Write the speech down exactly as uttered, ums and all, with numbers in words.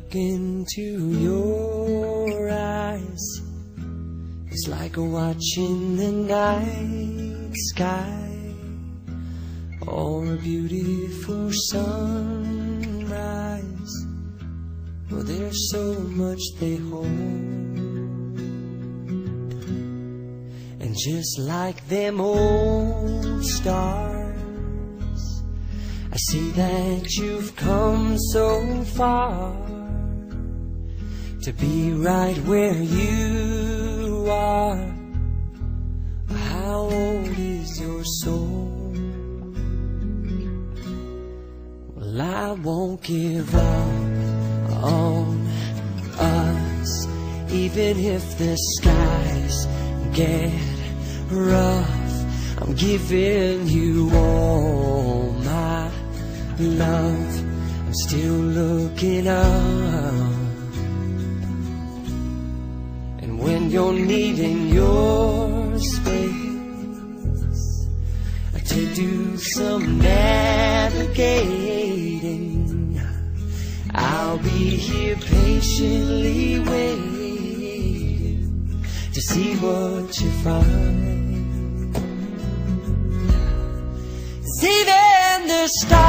look into your eyes, it's like watching the night sky or a beautiful sunrise. Well, there's so much they hold, and just like them old stars, I see that you've come so far to be right where you are. How old is your soul? Well, I won't give up on us, even if the skies get rough. I'm giving you all my love. I'm still looking up, and when you're needing your space to do some navigating, I'll be here patiently waiting to see what you find. 'Cause even the stars